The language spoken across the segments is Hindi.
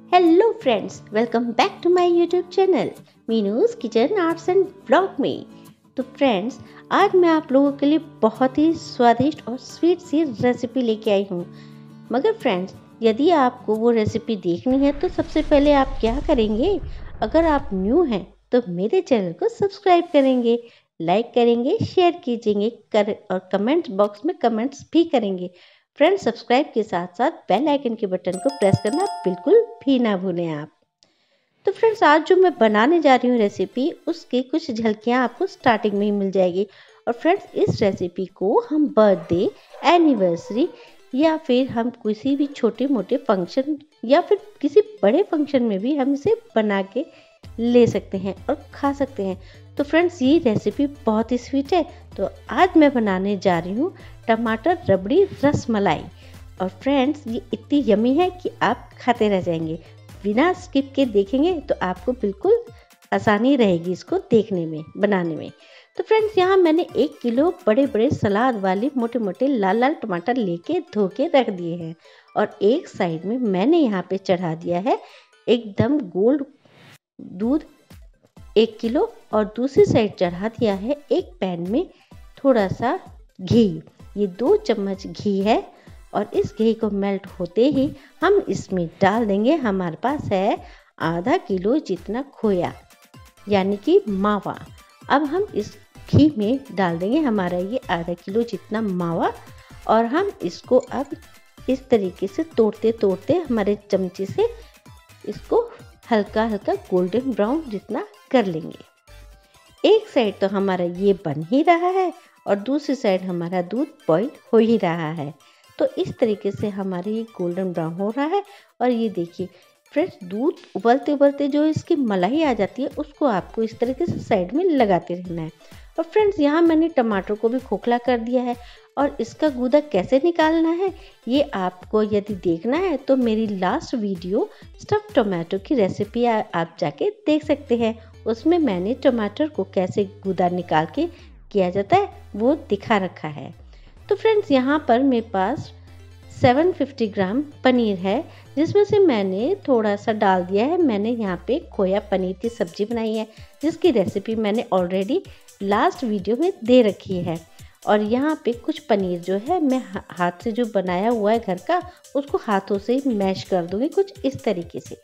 Hello friends, welcome back to my YouTube channel Meenu's kitchen arts and blog में। तो फ्रेंड्स, आज मैं आप लोगों के लिए बहुत ही स्वादिष्ट और स्वीट सी रेसिपी लेके आई हूँ। मगर फ्रेंड्स, यदि आपको वो रेसिपी देखनी है तो सबसे पहले आप क्या करेंगे? अगर आप न्यू हैं तो मेरे चैनल को सब्सक्राइब करेंगे, लाइक करेंगे, शेयर कीजिएंगे और कमेंट बॉक्स में कमेंट्स भी करेंगे। फ्रेंड्स, सब्सक्राइब के साथ साथ बेल आइकन के बटन को प्रेस करना बिल्कुल भी ना भूलें आप। तो फ्रेंड्स, आज जो मैं बनाने जा रही हूँ रेसिपी, उसकी कुछ झलकियाँ आपको स्टार्टिंग में ही मिल जाएगी। और फ्रेंड्स, इस रेसिपी को हम बर्थडे, एनिवर्सरी या फिर हम किसी भी छोटे मोटे फंक्शन या फिर किसी बड़े फंक्शन में भी हम इसे बना के ले सकते हैं और खा सकते हैं। तो फ्रेंड्स, ये रेसिपी बहुत ही स्वीट है। तो आज मैं बनाने जा रही हूँ टमाटर रबड़ी रस मलाई। और फ्रेंड्स, ये इतनी यमी है कि आप खाते रह जाएंगे। बिना स्किप के देखेंगे तो आपको बिल्कुल आसानी रहेगी इसको देखने में, बनाने में। तो फ्रेंड्स, यहाँ मैंने 1 किलो बड़े बड़े सलाद वाले मोटे मोटे लाल लाल टमाटर लेके धो के रख दिए हैं। और एक साइड में मैंने यहाँ पे चढ़ा दिया है एकदम गोल्ड दूध 1 किलो, और दूसरी साइड चढ़ा दिया है एक पैन में थोड़ा सा घी। ये 2 चम्मच घी है। और इस घी को मेल्ट होते ही हम इसमें डाल देंगे, हमारे पास है आधा किलो जितना खोया यानी कि मावा। अब हम इस घी में डाल देंगे हमारा ये आधा किलो जितना मावा, और हम इसको अब इस तरीके से तोड़ते तोड़ते हमारे चमचे से इसको हल्का हल्का गोल्डन ब्राउन जितना कर लेंगे। एक साइड तो हमारा ये बन ही रहा है और दूसरी साइड हमारा दूध बॉईल हो ही रहा है। तो इस तरीके से हमारे ये गोल्डन ब्राउन हो रहा है। और ये देखिए फ्रेंड्स, दूध उबलते उबलते जो इसकी मलाई आ जाती है उसको आपको इस तरीके से साइड में लगाते रहना है। और फ्रेंड्स, यहाँ मैंने टमाटर को भी खोखला कर दिया है। और इसका गूदा कैसे निकालना है ये आपको यदि देखना है तो मेरी लास्ट वीडियो स्टफ टोमेटो की रेसिपी आप जाके देख सकते हैं। उसमें मैंने टमाटर को कैसे गूदा निकाल के किया जाता है वो दिखा रखा है। तो फ्रेंड्स, यहाँ पर मेरे पास 750 ग्राम पनीर है, जिसमें से मैंने थोड़ा सा डाल दिया है। मैंने यहाँ पे खोया पनीर की सब्जी बनाई है, जिसकी रेसिपी मैंने ऑलरेडी लास्ट वीडियो में दे रखी है। और यहाँ पे कुछ पनीर जो है मैं हाथ से जो बनाया हुआ है घर का, उसको हाथों से मैश कर दूँगी कुछ इस तरीके से।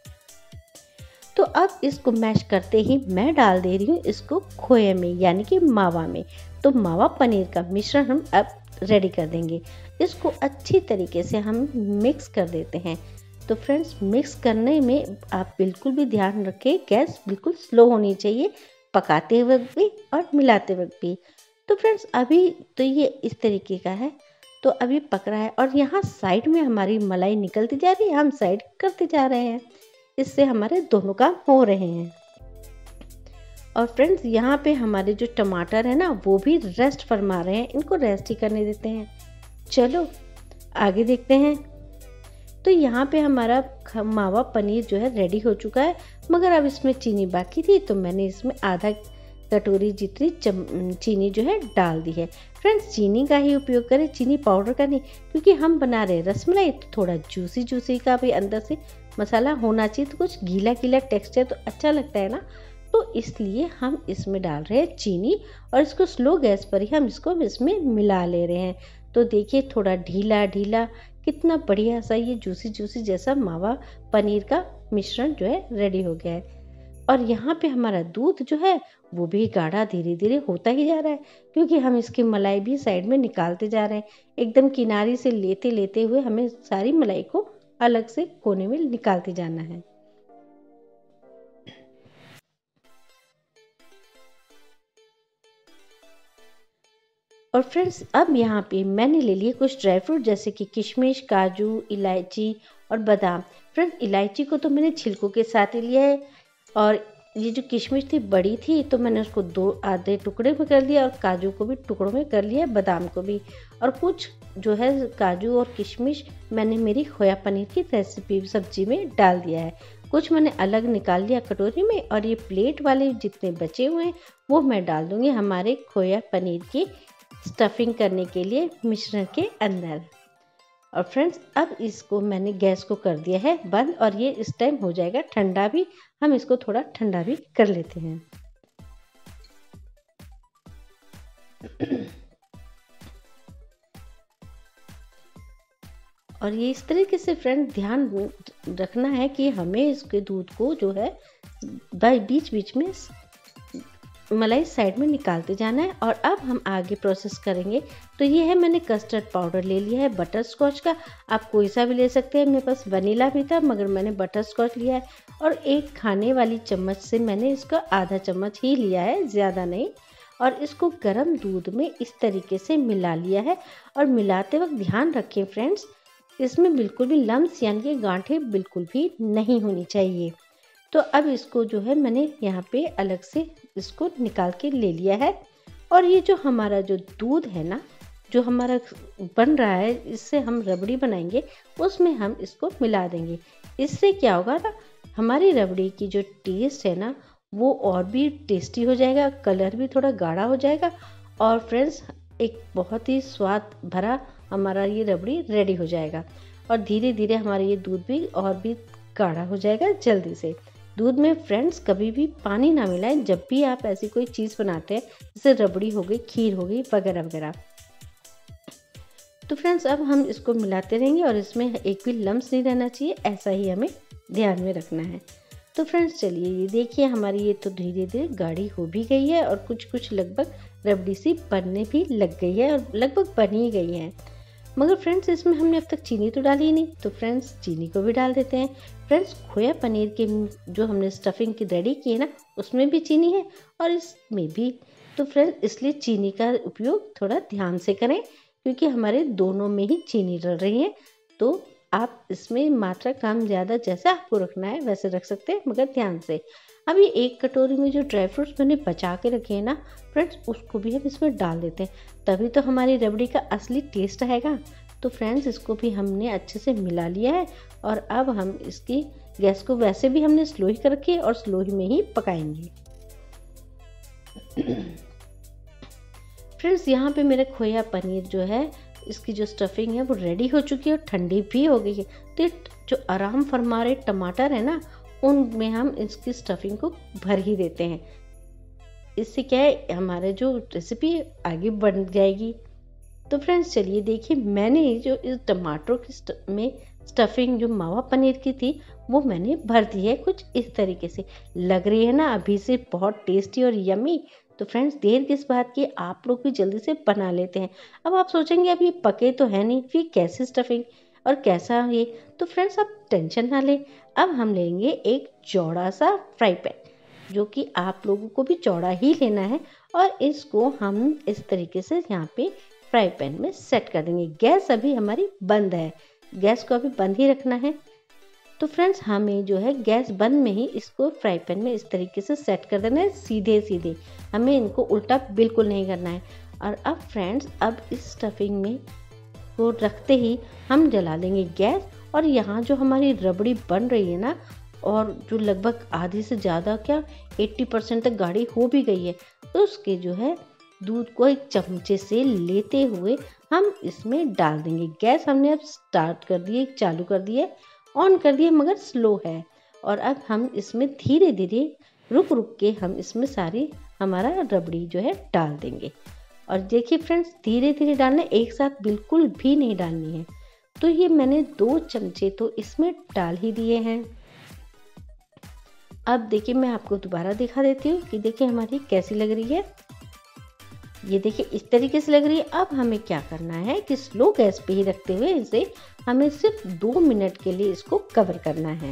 तो अब इसको मैश करते ही मैं डाल दे रही हूँ इसको खोए में यानी कि मावा में। तो मावा पनीर का मिश्रण हम अब रेडी कर देंगे। इसको अच्छी तरीके से हम मिक्स कर देते हैं। तो फ्रेंड्स, मिक्स करने में आप बिल्कुल भी ध्यान रखें, गैस बिल्कुल स्लो होनी चाहिए, पकाते वक्त भी और मिलाते वक्त भी। तो फ्रेंड्स, अभी तो ये इस तरीके का है, तो अभी पक रहा है। और यहाँ साइड में हमारी मलाई निकलती जा रही है, हम साइड करते जा रहे हैं। इससे हमारे दोनों काम हो रहे हैं। और फ्रेंड्स, यहाँ पे हमारे जो टमाटर है ना, वो भी रेस्ट फरमा रहे हैं, इनको रेस्ट ही करने देते हैं। चलो आगे देखते हैं। तो यहाँ पे हमारा मावा पनीर जो है रेडी हो चुका है, मगर अब इसमें चीनी बाकी थी, तो मैंने इसमें आधा कटोरी जितनी चीनी जो है डाल दी है। फ्रेंड्स, चीनी का ही उपयोग करें, चीनी पाउडर का नहीं, क्योंकि हम बना रहे हैं रसमलाई, तो थोड़ा जूसी जूसी का भी अंदर से मसाला होना चाहिए, तो कुछ गीला गीला टेक्सचर तो अच्छा लगता है ना, तो इसलिए हम इसमें डाल रहे हैं चीनी। और इसको स्लो गैस पर ही हम इसको इसमें मिला ले रहे हैं। तो देखिए, थोड़ा ढीला ढीला, कितना बढ़िया सा ये जूसी जूसी जैसा मावा पनीर का मिश्रण जो है रेडी हो गया है। और यहाँ पे हमारा दूध जो है वो भी गाढ़ा धीरे धीरे होता ही जा रहा है, क्योंकि हम इसकी मलाई भी साइड में निकालते जा रहे हैं। एकदम किनारे से लेते लेते हुए हमें सारी मलाई को अलग से कोने में निकालते जाना है। और फ्रेंड्स, अब यहाँ पे मैंने ले लिए कुछ ड्राई फ्रूट, जैसे कि किशमिश, काजू, इलायची और बादाम। फ्रेंड्स, इलायची को तो मैंने छिलकों के साथ ही लिया है, और ये जो किशमिश थी बड़ी थी, तो मैंने उसको 2 आधे टुकड़े में कर लिया, और काजू को भी टुकड़ों में कर लिया, बादाम को भी। और कुछ जो है काजू और किशमिश मैंने मेरी खोया पनीर की रेसिपी सब्जी में डाल दिया है। कुछ मैंने अलग निकाल लिया कटोरी में, और ये प्लेट वाले जितने बचे हुए हैं वो मैं डाल दूँगी हमारे खोया पनीर की स्टफिंग करने के लिए मिश्रण के अंदर। और फ्रेंड्स अब इसको मैंने गैस को कर दिया है बंद और ये इस टाइम हो जाएगा ठंडा भी। हम इसको थोड़ा ठंडा भी कर लेते हैं। और ये इस तरीके से फ्रेंड ध्यान रखना है कि हमें इसके दूध को जो है बीच बीच में मलाई साइड में निकालते जाना है। और अब हम आगे प्रोसेस करेंगे। तो ये है मैंने कस्टर्ड पाउडर ले लिया है बटर स्कॉच का, आप कोई सा भी ले सकते हैं। मेरे पास वनीला भी था मगर मैंने बटर स्कॉच लिया है। और एक खाने वाली चम्मच से मैंने इसका आधा चम्मच ही लिया है, ज़्यादा नहीं। और इसको गर्म दूध में इस तरीके से मिला लिया है। और मिलाते वक्त ध्यान रखें फ्रेंड्स, इसमें बिल्कुल भी लम्स यानी कि गांठें बिल्कुल भी नहीं होनी चाहिए। तो अब इसको जो है मैंने यहाँ पे अलग से इसको निकाल के ले लिया है। और ये जो हमारा जो दूध है ना, जो हमारा बन रहा है, इससे हम रबड़ी बनाएंगे, उसमें हम इसको मिला देंगे। इससे क्या होगा ना, हमारी रबड़ी की जो टेस्ट है ना वो और भी टेस्टी हो जाएगा, कलर भी थोड़ा गाढ़ा हो जाएगा। और फ्रेंड्स एक बहुत ही स्वाद भरा हमारा ये रबड़ी रेडी हो जाएगा। और धीरे धीरे हमारा ये दूध भी और भी गाढ़ा हो जाएगा जल्दी से। दूध में फ्रेंड्स कभी भी पानी ना मिलाएं जब भी आप ऐसी कोई चीज़ बनाते हैं, जैसे रबड़ी हो गई, खीर हो गई वगैरह वगैरह। तो फ्रेंड्स अब हम इसको मिलाते रहेंगे और इसमें एक भी लम्स नहीं रहना चाहिए, ऐसा ही हमें ध्यान में रखना है। तो फ्रेंड्स चलिए ये देखिए हमारी ये तो धीरे धीरे गाढ़ी हो भी गई है और कुछ कुछ लगभग रबड़ी सी बनने भी लग गई है और लगभग बन ही गई है। मगर फ्रेंड्स इसमें हमने अब तक चीनी तो डाली नहीं, तो फ्रेंड्स चीनी को भी डाल देते हैं। फ्रेंड्स खोया पनीर के जो हमने स्टफिंग की रेडी की है ना, उसमें भी चीनी है और इसमें भी। तो फ्रेंड्स इसलिए चीनी का उपयोग थोड़ा ध्यान से करें, क्योंकि हमारे दोनों में ही चीनी डल रही है। तो आप इसमें मात्रा कम ज़्यादा जैसा आपको रखना है वैसे रख सकते हैं, मगर ध्यान से। अब ये एक कटोरी में जो ड्राई फ्रूट्स मैंने बचा के रखे हैं ना फ्रेंड्स, उसको भी हम इसमें डाल देते हैं, तभी तो हमारी रबड़ी का असली टेस्ट आएगा। तो फ्रेंड्स इसको भी हमने अच्छे से मिला लिया है। और अब हम इसकी गैस को वैसे भी हमने स्लो ही कर रखी है और स्लो ही में ही पकाएंगे। फ्रेंड्स यहाँ पे मेरा खोया पनीर जो है, इसकी जो स्टफिंग है वो रेडी हो चुकी है और ठंडी भी हो गई है। तो जो आराम फरमा रहे टमाटर है ना, उनमें हम इसकी स्टफिंग को भर ही देते हैं। इससे क्या है, हमारे जो रेसिपी आगे बढ़ जाएगी। तो फ्रेंड्स चलिए देखिए, मैंने जो इस टमाटरों की में स्टफिंग जो मावा पनीर की थी वो मैंने भर दी है। कुछ इस तरीके से लग रही है ना अभी से बहुत टेस्टी और यमी। तो फ्रेंड्स देर किस बात की, आप लोग भी जल्दी से बना लेते हैं। अब आप सोचेंगे अब ये पके तो है नहीं, फिर कैसे स्टफिंग और कैसा ये। तो फ्रेंड्स आप टेंशन ना लें, अब हम लेंगे एक चौड़ा सा फ्राई पैन, जो कि आप लोगों को भी चौड़ा ही लेना है। और इसको हम इस तरीके से यहाँ पे फ्राई पैन में सेट कर देंगे। गैस अभी हमारी बंद है, गैस को अभी बंद ही रखना है। तो फ्रेंड्स हमें जो है गैस बंद में ही इसको फ्राई पैन में इस तरीके से सेट कर देना है, सीधे सीधे, हमें इनको उल्टा बिल्कुल नहीं करना है। और अब फ्रेंड्स अब इस स्टफिंग में को रखते ही हम जला देंगे गैस। और यहाँ जो हमारी रबड़ी बन रही है ना, और जो लगभग आधी से ज़्यादा क्या 80% तक गाढ़ी हो भी गई है, तो उसके जो है दूध को एक चमचे से लेते हुए हम इसमें डाल देंगे। गैस हमने अब स्टार्ट कर दी है, चालू कर दी है, ऑन कर दिए, मगर स्लो है। और अब हम इसमें धीरे धीरे रुक रुक के हम इसमें सारी हमारा रबड़ी जो है डाल देंगे। और देखिए फ्रेंड्स धीरे धीरे डालना, एक साथ बिल्कुल भी नहीं डालनी है। तो ये मैंने 2 चमचे तो इसमें डाल ही दिए हैं। अब देखिए मैं आपको दोबारा दिखा देती हूँ कि देखिए हमारी कैसी लग रही है। ये देखिए इस तरीके से लग रही है। अब हमें क्या करना है कि स्लो गैस पे ही रखते हुए इसे हमें सिर्फ 2 मिनट के लिए इसको कवर करना है।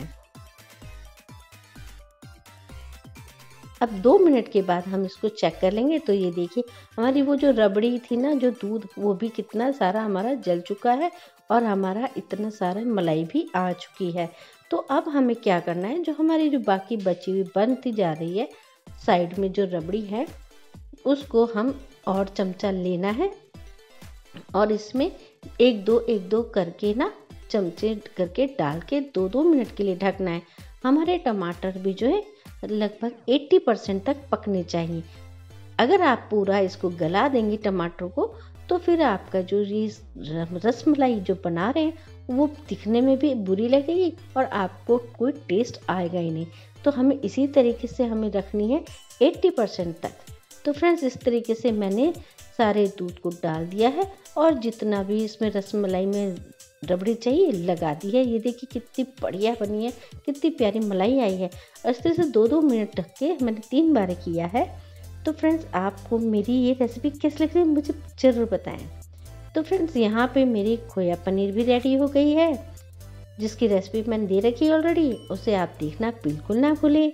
अब 2 मिनट के बाद हम इसको चेक कर लेंगे। तो ये देखिए हमारी वो जो रबड़ी थी ना, जो दूध, वो भी कितना सारा हमारा जल चुका है और हमारा इतना सारा मलाई भी आ चुकी है। तो अब हमें क्या करना है, जो हमारी जो बाकी बची हुई बनती जा रही है साइड में जो रबड़ी है, उसको हम और चमचा लेना है और इसमें एक दो करके ना चमचे करके डाल के 2-2 मिनट के लिए ढकना है। हमारे टमाटर भी जो है लगभग 80% तक पकने चाहिए। अगर आप पूरा इसको गला देंगी टमाटर को, तो फिर आपका जो ये रसमलाई जो बना रहे हैं वो दिखने में भी बुरी लगेगी और आपको कोई टेस्ट आएगा ही नहीं। तो हमें इसी तरीके से हमें रखनी है 80% तक। तो फ्रेंड्स इस तरीके से मैंने सारे दूध को डाल दिया है और जितना भी इसमें रसमलाई में रबड़ी चाहिए लगा दी है। ये देखिए कितनी बढ़िया बनी है, कितनी प्यारी मलाई आई है। और इस तरह से 2-2 मिनट ढक के मैंने 3 बार किया है। तो फ्रेंड्स आपको मेरी ये रेसिपी कैसी लग रही है मुझे ज़रूर बताएं। तो फ्रेंड्स यहाँ पे मेरी खोया पनीर भी रेडी हो गई है, जिसकी रेसिपी मैंने दे रखी है ऑलरेडी, उसे आप देखना बिल्कुल ना भूलें।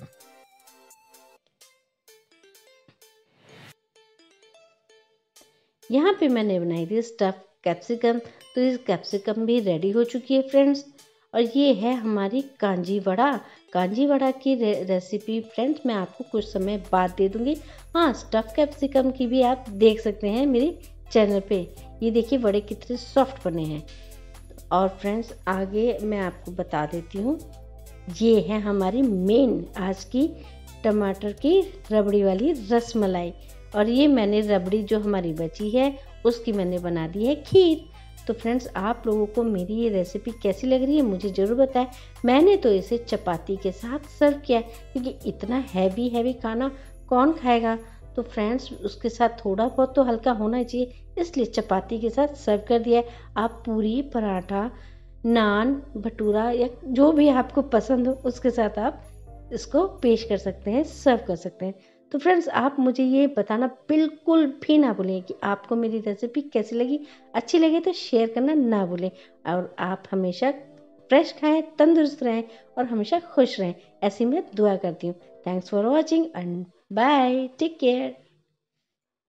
यहाँ पे मैंने बनाई थी स्टफ कैप्सिकम, तो इस कैप्सिकम भी रेडी हो चुकी है फ्रेंड्स। और ये है हमारी कांजी वड़ा की रेसिपी फ्रेंड्स मैं आपको कुछ समय बाद दे दूँगी। हाँ, स्टफ कैप्सिकम की भी आप देख सकते हैं मेरे चैनल पे। ये देखिए बड़े कितने सॉफ्ट बने हैं। और फ्रेंड्स आगे मैं आपको बता देती हूँ, ये है हमारी मेन आज की टमाटर की रबड़ी वाली रसमलाई। और ये मैंने रबड़ी जो हमारी बची है उसकी मैंने बना दी है खीर। तो फ्रेंड्स आप लोगों को मेरी ये रेसिपी कैसी लग रही है मुझे ज़रूर बताएं। मैंने तो इसे चपाती के साथ सर्व किया क्योंकि इतना हैवी खाना कौन खाएगा। तो फ्रेंड्स उसके साथ थोड़ा बहुत तो हल्का होना चाहिए, इसलिए चपाती के साथ सर्व कर दिया है। आप पूरी, पराठा, नान, भटूरा या जो भी आपको पसंद हो उसके साथ आप इसको पेश कर सकते हैं, सर्व कर सकते हैं। तो फ्रेंड्स आप मुझे ये बताना बिल्कुल भी ना भूलें कि आपको मेरी रेसिपी कैसी लगी। अच्छी लगे तो शेयर करना ना भूलें। और आप हमेशा फ्रेश खाएं, तंदुरुस्त रहें और हमेशा खुश रहें, ऐसी मैं दुआ करती हूँ। Thanks for watching and bye, take care.